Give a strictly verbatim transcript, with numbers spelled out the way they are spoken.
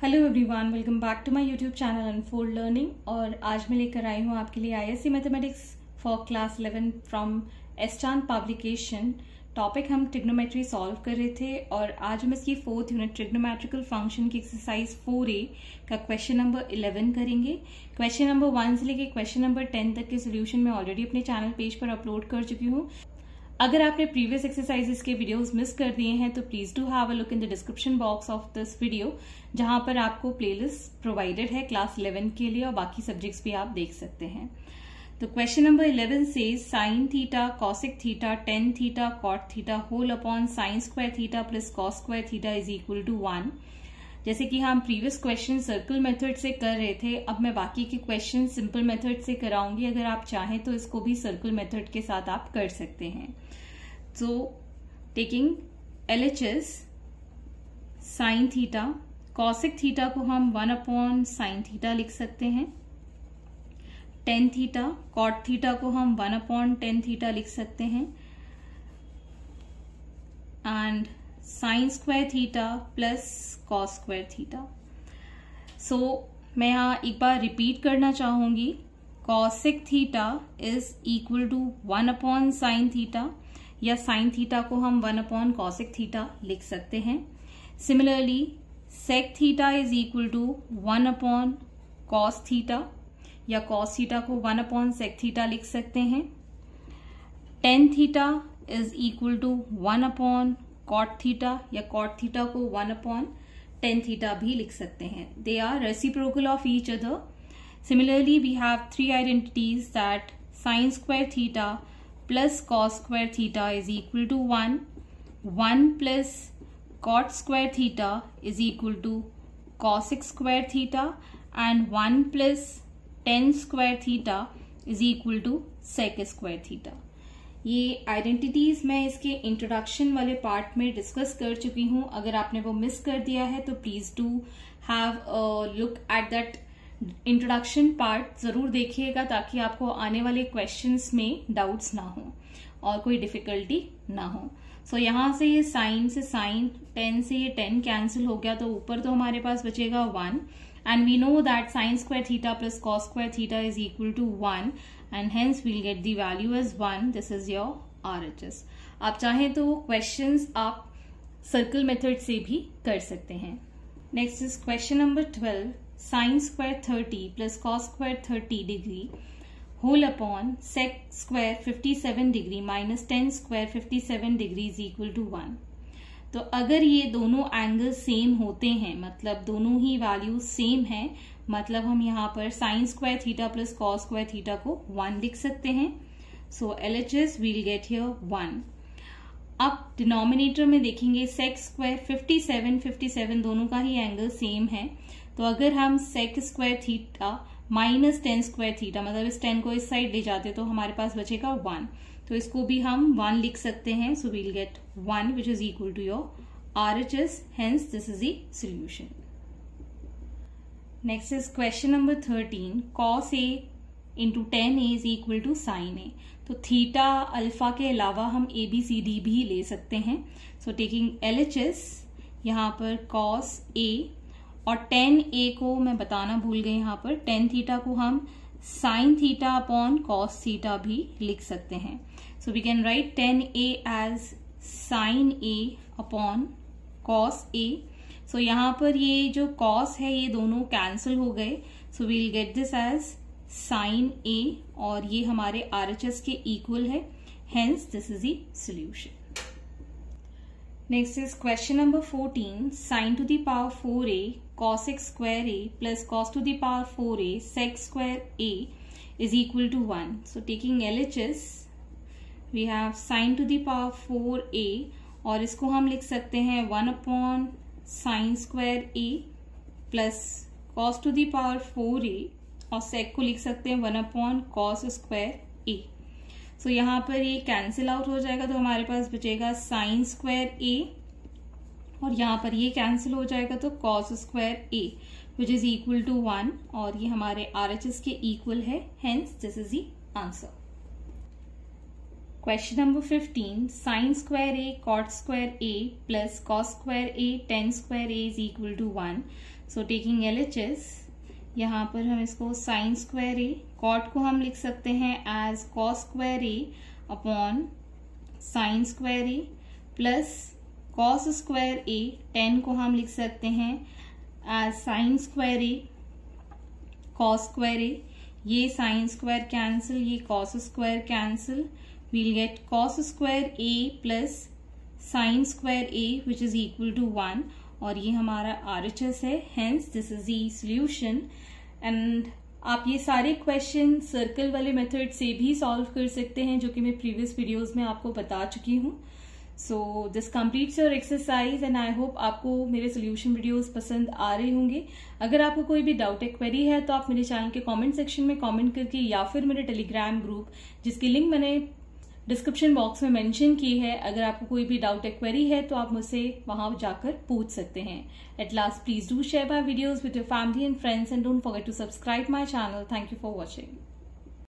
Hello everyone, welcome back to my YouTube channel unfold learning. और आज मैं लेकर आई हूँ आपके लिए ISC mathematics for class eleven from एस्टान पब्लिकेशन। टॉपिक हम ट्रिग्नोमेट्री सॉल्व कर रहे थे और आज हम इसकी फोर्थ यूनिट ट्रिग्नोमेट्रिकल फंक्शन की एक्सरसाइज फोर ए का क्वेश्चन नंबर इलेवन करेंगे। क्वेश्चन नंबर वन से लेकर क्वेश्चन नंबर टेन तक के सोल्यूशन मैं ऑलरेडी अपने चैनल पेज पर अपलोड कर चुकी हूँ। अगर आपने प्रीवियस एक्सरसाइजेस के वीडियोस मिस कर दिए हैं तो please do have a look in the description box of this video, जहां पर आपको प्लेलिस्ट प्रोवाइडेड है क्लास इलेवन के लिए और बाकी सब्जेक्ट्स भी आप देख सकते हैं। तो क्वेश्चन नंबर इलेवन से sine theta cosec theta tan theta cot theta whole upon sign square theta plus cos square theta is equal to one. जैसे कि हम प्रीवियस क्वेश्चन सर्कल मेथड से कर रहे थे, अब मैं बाकी के क्वेश्चन सिंपल मेथड से कराऊंगी। अगर आप चाहें तो इसको भी सर्कल मेथड के साथ आप कर सकते हैं। So, taking L H S sine theta, cosec theta को हम वन अपॉन साइन थीटा लिख सकते हैं। टेन थीटा कॉट थीटा को हम वन अपॉन टेन थीटा लिख सकते हैं। And sine square theta plus cos square theta. So मैं यहाँ एक बार रिपीट करना चाहूंगी। Cosec theta is equal to one upon sine theta, या साइन थीटा को हम वन अपॉन कॉसिक थीटा लिख सकते हैं। Similarly sec theta is equal to one upon cos theta, या कॉस थीटा को वन अपॉन सेक थीटा लिख सकते हैं। Tan theta is equal to one upon cot theta, या कॉट थीटा को वन अपॉन टेन थीटा भी लिख सकते हैं। They are reciprocal of each other. Similarly we have three identities that sine square theta plus cos square theta is equal to one, one plus cot square theta is equal to cosic square theta, and one plus tan square theta is equal to sec square theta. ये identities मैं इसके introduction वाले part में discuss कर चुकी हूँ। अगर आपने वो मिस कर दिया है तो please do have a look at that introduction part जरूर देखिएगा, ताकि आपको आने वाले क्वेश्चंस में डाउट्स ना हो और कोई डिफिकल्टी ना हो। सो so, यहाँ से ये साइन से साइन, टेन से ये टेन कैंसिल हो गया, तो ऊपर तो हमारे पास बचेगा one. And we know that sine square theta plus cos square theta is equal to one, and hence we'll get the value as one. This is your RHS. आप चाहें तो वो क्वेश्चंस आप सर्कल मेथड से भी कर सकते हैं। Next is question number twelve. Sine square thirty plus cos square thirty degree whole upon sec square fifty seven degree minus tan square fifty seven degree is equal to one. तो अगर ये दोनों angle same होते हैं, मतलब दोनों ही value same है, मतलब हम यहाँ पर sine square theta plus cos square theta को वन लिख सकते हैं। So L H S we'll get here one. अब डिनोमिनेटर में देखेंगे sec square fifty seven, fifty seven दोनों का ही एंगल सेम है। तो अगर हम sec square theta minus tan square theta, मतलब इस टेन को इस साइड ले जाते तो हमारे पास बचेगा वन, तो इसको भी हम वन लिख सकते हैं। So we'll get one which is equal to your RHS, hence this is the solution. Next is question number thirteen. Cos A into tan A is equal to sine A. तो theta alpha के अलावा हम A B C D भी ले सकते हैं। So taking L H S, यहाँ पर कॉस ए और टेन ए को मैं बताना भूल गई, यहाँ पर टेन थीटा को हम sine theta upon cos theta भी लिख सकते हैं। So we can write tan A as sine A upon cos A. So यहाँ पर ये जो कॉस है ये दोनों कैंसिल हो गए, so we'll get this as sine A, और ये हमारे आरएचएस के इक्वल है, hence this is the solution. Next is question number fourteen. Sin to the power four a cosec square a plus cos to the power four a sec square a is equal to one. So taking L H S, we have sin to the power four a, और इसको हम लिख सकते हैं one upon sign square a plus cos to the power four a, और sec को लिख सकते हैं one upon cos square a। So so, यहाँ पर ये कैंसिल आउट हो जाएगा, तो हमारे पास बचेगा साइन स्क्वायर ए, और यहाँ पर ये कैंसिल हो जाएगा तो cos square a which is equal to one, और ये हमारे आरएचएस के इक्वल है, hence this is the answer. Question number fifteen. Sin square a cot square a plus cos square a tan square a is equal to one. So taking L H S, यहाँ पर हम इसको sign square a, cot को हम लिख सकते हैं as cos square a upon sign square a, plus cos square a, tan को हम लिख सकते हैं as sin square a cos square a, ये साइन स्क्वायर कैंसिल, ये cos square cancel, we'll get cos square a plus sin square a which is equal to one, और ये हमारा आर एच एस है, hence this is the solution. And आप ये सारे question circle वाले method से भी सॉल्व कर सकते हैं, जो कि मैं प्रीवियस वीडियोस में आपको बता चुकी हूँ। So this completes your exercise and I hope आपको मेरे सोल्यूशन वीडियोस पसंद आ रहे होंगे। अगर आपको कोई भी डाउट या क्वेरी है तो आप मेरे चैनल के कमेंट सेक्शन में कमेंट करके, या फिर मेरे टेलीग्राम ग्रुप जिसकी लिंक मैंने डिस्क्रिप्शन बॉक्स में मेंशन की है, अगर आपको कोई भी डाउट या क्वेरी है तो आप मुझसे वहां जाकर पूछ सकते हैं। At last please do share my videos with your family and friends and don't forget to subscribe my channel. Thank you for watching.